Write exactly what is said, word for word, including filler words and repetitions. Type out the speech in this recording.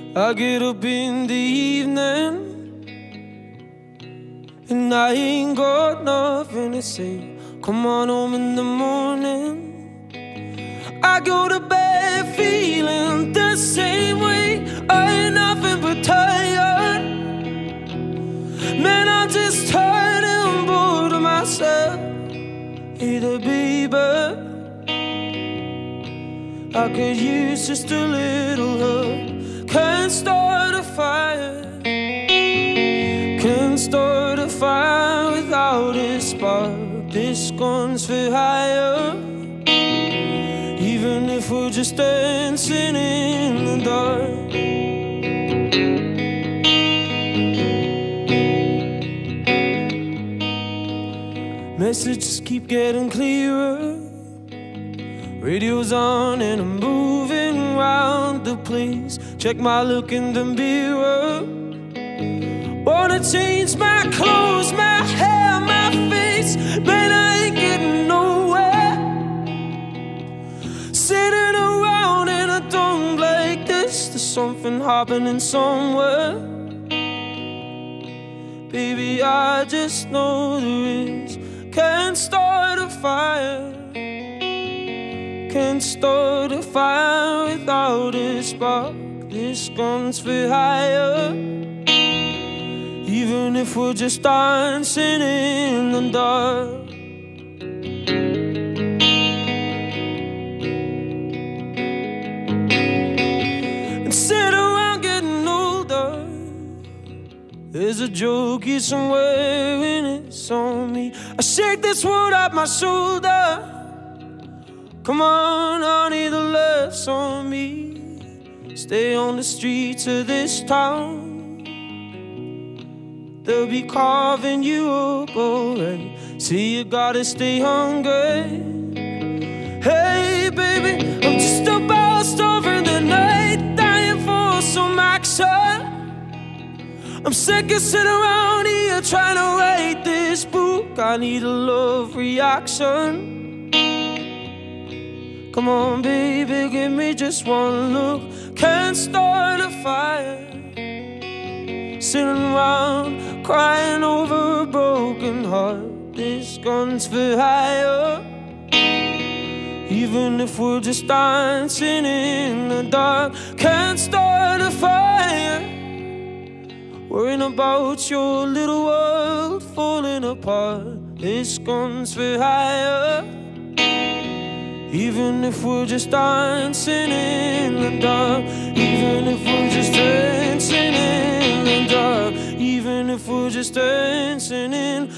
I get up in the evening and I ain't got nothing to say. Come on home in the morning. I go to bed feeling the same way. I ain't nothing but tired. Man, I'm just tired and bored of myself. Hey there, baby, I could use just a little help. Can't start a fire, can't start a fire without a spark. This gun's for hire, even if we're just dancing in the dark. Messages keep getting clearer, radio's on and I'm moving around the place. Check my look in the mirror. Wanna change my clothes, my hair, my face. Man, I ain't getting nowhere. Sitting around in a dome like this. There's something happening somewhere. Baby, I just know there is. Can't start a fire, can't start a fire without a spark. This gun's for hire, even if we're just dancing in the dark. And sit around getting older. There's a joke somewhere and it's on me. I shake this world off my shoulder. Come on, honey, the laugh's on me. Stay on the streets of this town. They'll be carving you up, alright. See, you gotta stay hungry. Hey, baby, I'm just about starving the night, dying for some action. I'm sick of sitting around here trying to write this book. I need a love reaction. Come on, baby, give me just one look. Can't start a fire, sitting around crying over a broken heart. This gun's for hire, even if we're just dancing in the dark. Can't start a fire, worrying about your little world falling apart. This gun's for hire, even if we're just dancing in the dark. Even if we're just dancing in the dark. Even if we're just dancing in